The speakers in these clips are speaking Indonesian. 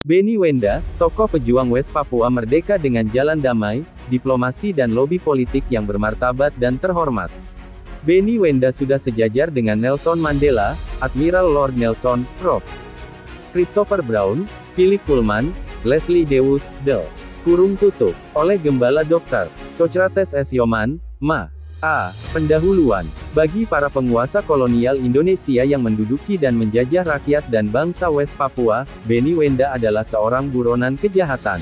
Benny Wenda, tokoh pejuang West Papua merdeka dengan jalan damai, diplomasi dan lobi politik yang bermartabat dan terhormat. Benny Wenda sudah sejajar dengan Nelson Mandela, Admiral Lord Nelson, Prof. Christopher Brown, Philip Pullman, Leslie Dewus, Del. Oleh Gembala Dr. Socrates S. Yoman, Ma. Pendahuluan. Bagi para penguasa kolonial Indonesia yang menduduki dan menjajah rakyat dan bangsa West Papua, Benny Wenda adalah seorang buronan kejahatan.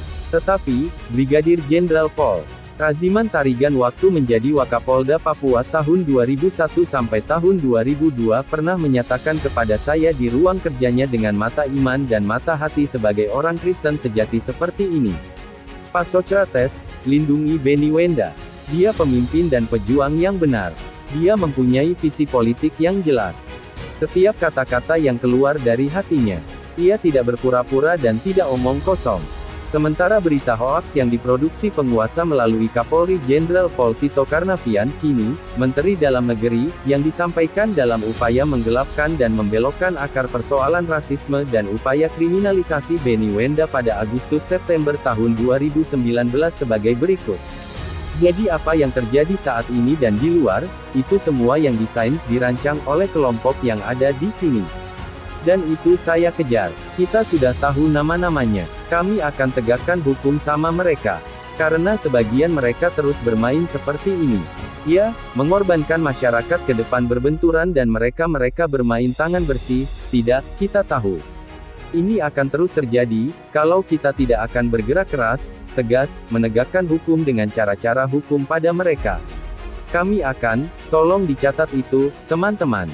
Tetapi, Brigadir Jenderal Paul Raziman Tarigan waktu menjadi Wakapolda Papua tahun 2001 sampai tahun 2002 pernah menyatakan kepada saya di ruang kerjanya dengan mata iman dan mata hati sebagai orang Kristen sejati seperti ini. Pak Socrates, lindungi Benny Wenda. Dia pemimpin dan pejuang yang benar. Dia mempunyai visi politik yang jelas. Setiap kata-kata yang keluar dari hatinya. Ia tidak berpura-pura dan tidak omong kosong. Sementara berita hoaks yang diproduksi penguasa melalui Kapolri Jenderal Pol Tito Karnavian, kini, Menteri Dalam Negeri, yang disampaikan dalam upaya menggelapkan dan membelokkan akar persoalan rasisme dan upaya kriminalisasi Benny Wenda pada Agustus-September tahun 2019 sebagai berikut. Jadi apa yang terjadi saat ini dan di luar, itu semua yang desain, dirancang oleh kelompok yang ada di sini. Dan itu saya kejar. Kita sudah tahu nama-namanya. Kami akan tegakkan hukum sama mereka. Karena sebagian mereka terus bermain seperti ini. Ya, mengorbankan masyarakat ke depan berbenturan dan mereka bermain tangan bersih. Tidak, kita tahu. Ini akan terus terjadi, kalau kita tidak akan bergerak keras, tegas, menegakkan hukum dengan cara-cara hukum pada mereka. Kami akan, tolong dicatat itu, teman-teman.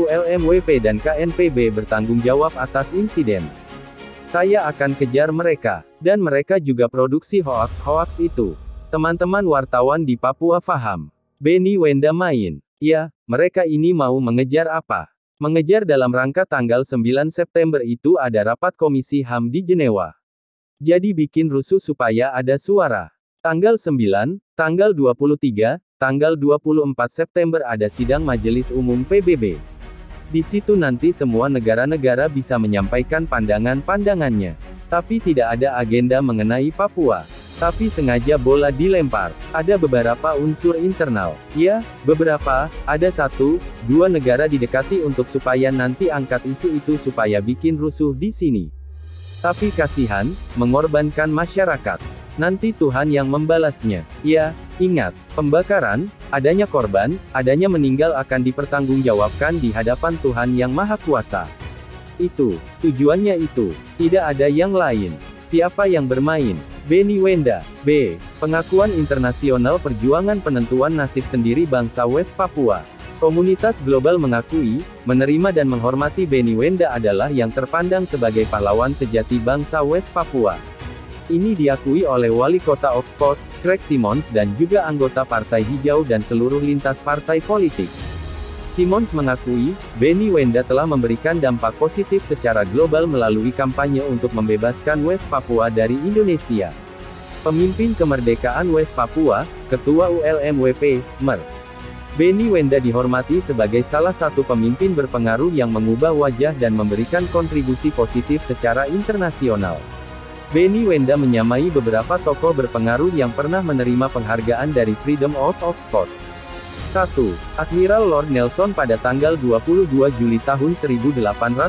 ULMWP dan KNPB bertanggung jawab atas insiden. Saya akan kejar mereka, dan mereka juga produksi hoaks-hoaks itu. Teman-teman wartawan di Papua paham. Benny Wenda main. Ya, mereka ini mau mengejar apa? Mengejar dalam rangka tanggal 9 September itu ada rapat Komisi HAM di Jenewa. Jadi bikin rusuh supaya ada suara. Tanggal 9, tanggal 23, tanggal 24 September ada sidang Majelis Umum PBB. Di situ nanti semua negara-negara bisa menyampaikan pandangan-pandangannya. Tapi tidak ada agenda mengenai Papua. Tapi sengaja bola dilempar. Ada beberapa unsur internal. Ya, beberapa, ada 1, 2 negara didekati untuk supaya nanti angkat isu itu supaya bikin rusuh di sini. Tapi kasihan, mengorbankan masyarakat. Nanti Tuhan yang membalasnya. Ya, ingat, pembakaran, adanya korban, adanya meninggal akan dipertanggungjawabkan di hadapan Tuhan yang Maha Kuasa. Itu, tujuannya itu. Tidak ada yang lain. Siapa yang bermain? Benny Wenda. B. Pengakuan internasional perjuangan penentuan nasib sendiri bangsa West Papua. Komunitas global mengakui, menerima dan menghormati Benny Wenda adalah yang terpandang sebagai pahlawan sejati bangsa West Papua. Ini diakui oleh Wali Kota Oxford, Craig Simons dan juga anggota Partai Hijau dan seluruh lintas partai politik. Simons mengakui, Benny Wenda telah memberikan dampak positif secara global melalui kampanye untuk membebaskan West Papua dari Indonesia. Pemimpin Kemerdekaan West Papua, Ketua ULMWP, MER. Benny Wenda dihormati sebagai salah satu pemimpin berpengaruh yang mengubah wajah dan memberikan kontribusi positif secara internasional. Benny Wenda menyamai beberapa tokoh berpengaruh yang pernah menerima penghargaan dari Freedom of Oxford. 1. Admiral Lord Nelson pada tanggal 22 Juli tahun 1802.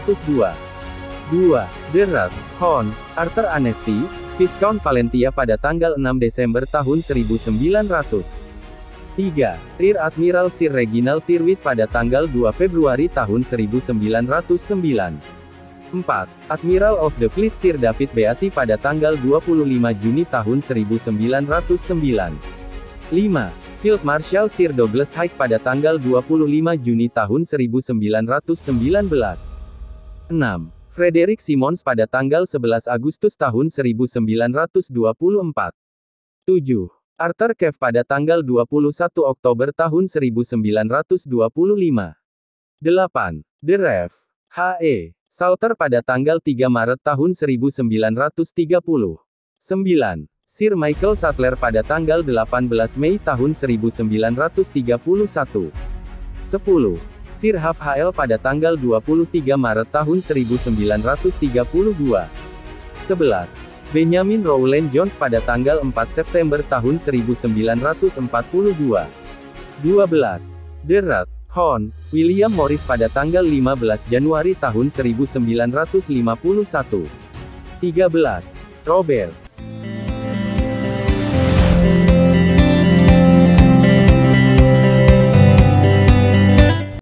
2. Gerard Hon Arthur Anesti, Viscount Valentia pada tanggal 6 Desember tahun 1900. 3. Rear Admiral Sir Reginald Tyrwhitt pada tanggal 2 Februari tahun 1909. 4. Admiral of the Fleet Sir David Beatty pada tanggal 25 Juni tahun 1909. 5. Field Marshal Sir Douglas Haig pada tanggal 25 Juni tahun 1919. 6. Frederick Simons pada tanggal 11 Agustus tahun 1924. 7. Arthur Kev pada tanggal 21 Oktober tahun 1925. 8. The Rev. H.E. Salter pada tanggal 3 Maret tahun 1930. 9. Sir Michael Sattler pada tanggal 18 Mei tahun 1931. 10. Sir Huff HL pada tanggal 23 Maret tahun 1932. 11. Benjamin Rowland Jones pada tanggal 4 September tahun 1942. 12. Derat Hon. William Morris pada tanggal 15 Januari tahun 1951. 13. Robert